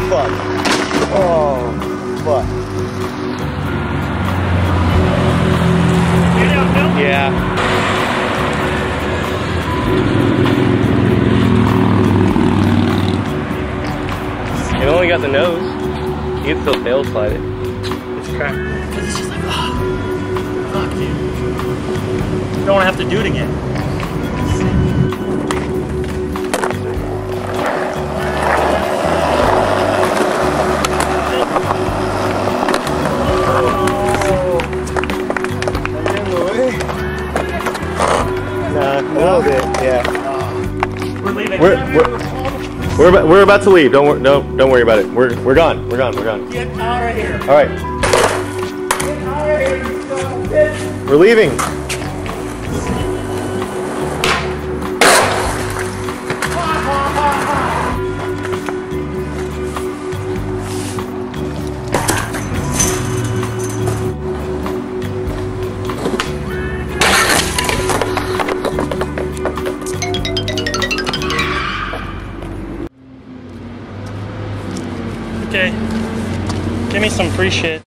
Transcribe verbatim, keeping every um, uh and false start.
fuck. Oh, fuck. Yeah. It only got the nose. You can still tail slide it. It's cracked. It's just like, oh, fuck, dude. You don't want to have to do it again. Nah, a little bit, yeah. We're leaving. We're we're we're about, we're about to leave. Don't worry, don't don't worry about it. We're we're gone. We're gone. We're gone. Get out of here. All right. Get out of here, you son of a bitch. We're leaving. Okay. Give me some free shit.